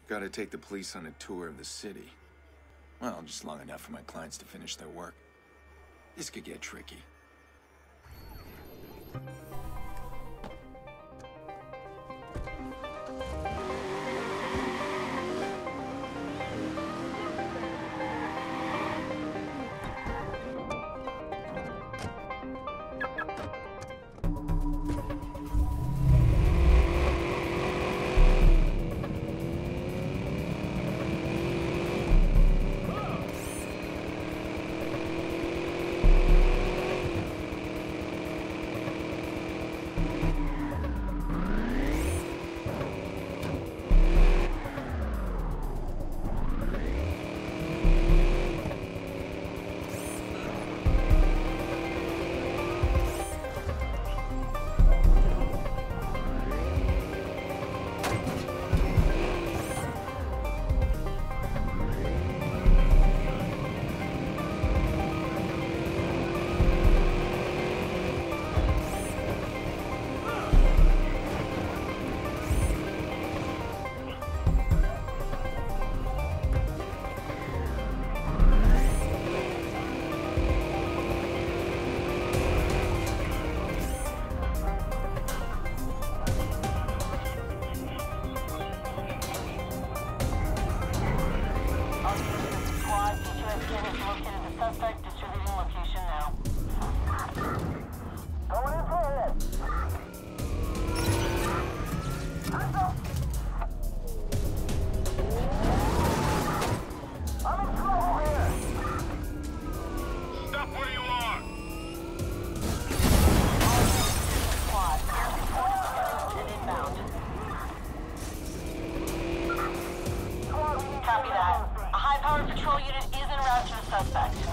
Gotta take the police on a tour of the city. Well, just long enough for my clients to finish their work. This could get tricky. Suspect distributing location now. Going in for a hit. I'm in trouble here. Stop where you are. Squad, and inbound. Copy that. A high-powered patrol unit is en route to the suspect.